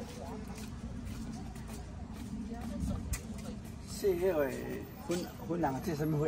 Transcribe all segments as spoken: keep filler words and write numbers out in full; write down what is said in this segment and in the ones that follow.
细迄个粉粉人这什么花？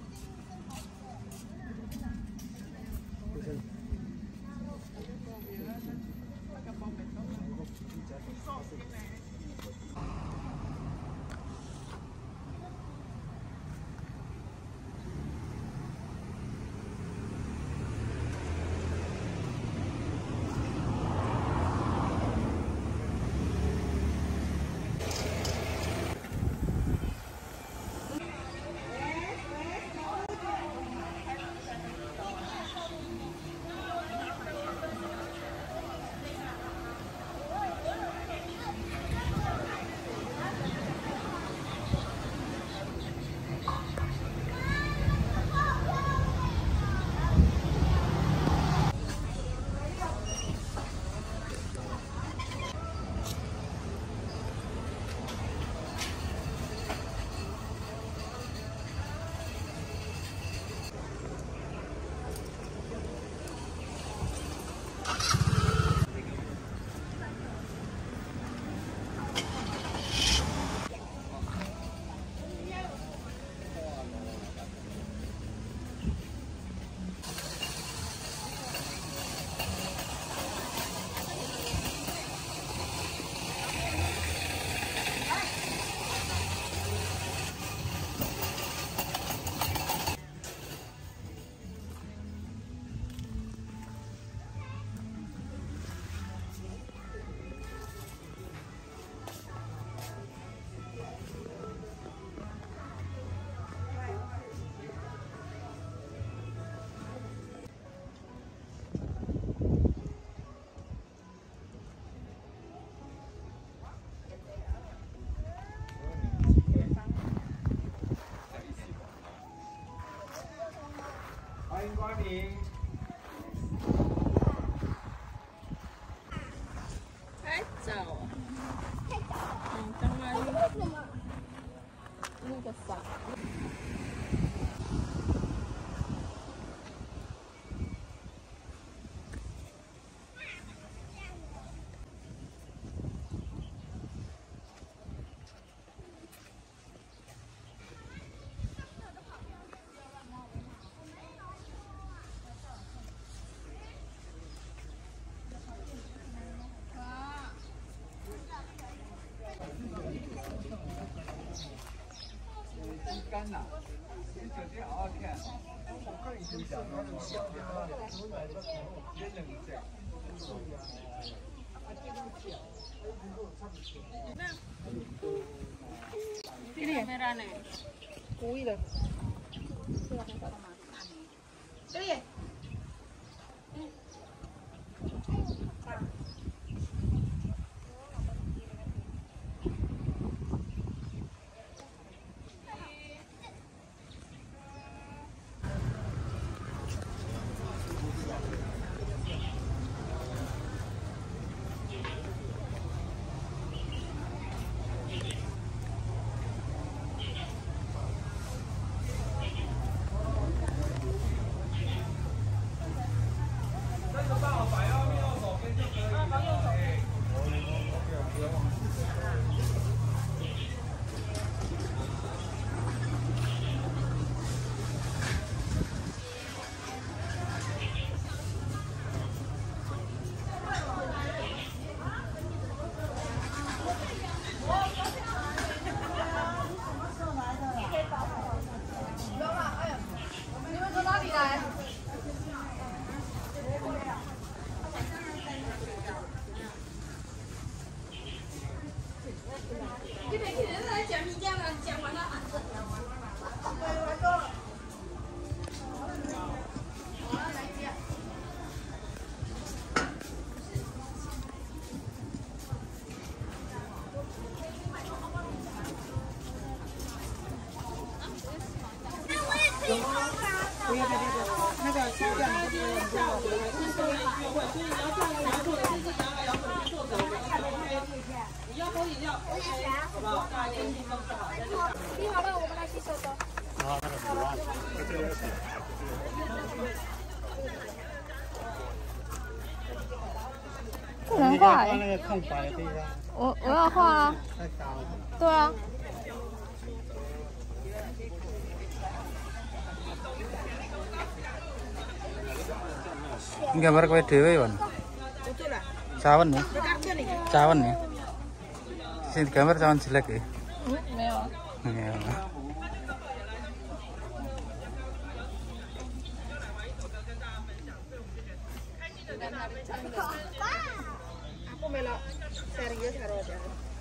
欢迎光临。 太早啊！嗯，当然有那个伞。 干呐，你酒店好好看。我看你就想，那种香的话，真冷的。 Ini merah nih. Kui lah. Ini. 不能画哎、 那个空白的地方。 我我要画啊。 太高了。 对啊。 Ini gambar kowe dhewe, Wan. Cawan ya? Cawan ya? Sing gambar cawan jelek ya? Hmm, Iya. Aku melok serius karo dia.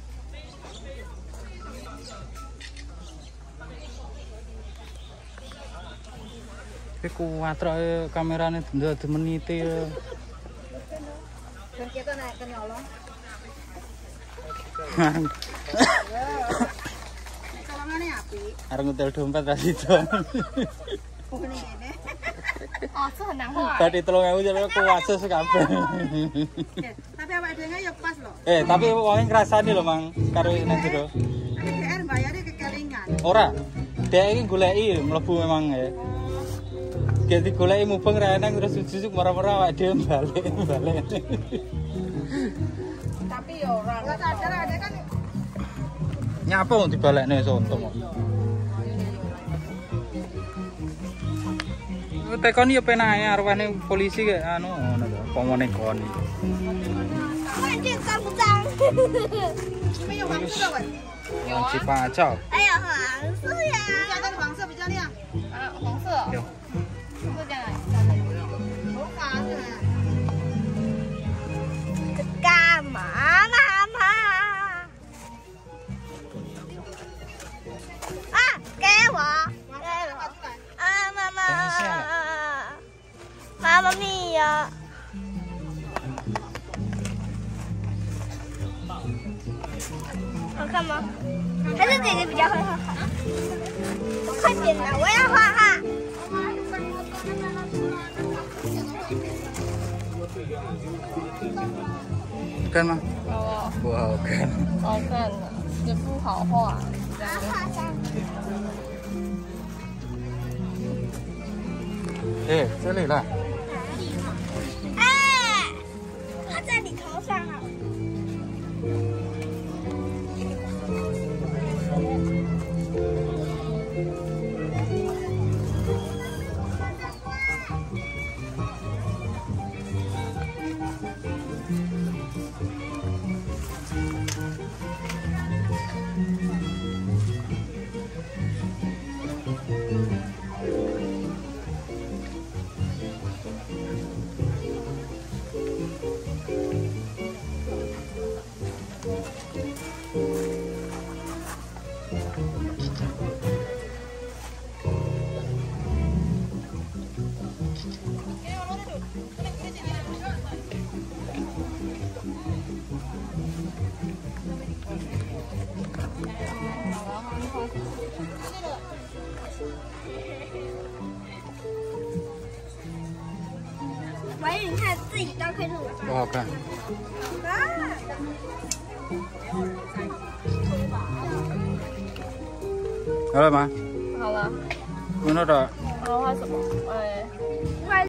Tapi kuat rek kamerane dadi menite. Dan kita naik ke nyolong. Colongannya api. Arep ngetel dompet ra sido. Bukan ini. 哦，这很难画。 Tadi telung ewu jare kuwases kabeh. Tapi awak dhewe ya pas loh. Eh, tapi wong ngrasani lho, Mang, karo nang jero. Tapi D R bayarnya kekelingan. Ora. Dek iki goleki mlebu memang ya. Kayak digoleki mubeng ra enang terus susuk marah-marah awake dhewe balik balik. Tapi ya ora. Enggak sadar ada kan. Nyapa wong dibalekne sonto kok. Tekoni ya penak ya arwane polisi kayak anu ngono lho, pomone koni. 看这脏不脏？你们有黄色的吗？ Wajib pajak. 哎呀，黄色呀！这个黄色比较亮。 啊，黄色。 Yo. 是这样。 头发是。干嘛，妈妈？啊，给我，给我。啊，妈妈。 等一下。 妈妈咪呀。好看吗？还是姐姐比较会画画？快点啦，我要画画。 看吗？ 哦， 不好看。 好看的，也不好画。 哎，这里了。 哎，画在你头上了。 我以为你看自己当配图。 不好看。好了吗？ 好了。 有那个。 我要画什么？哎。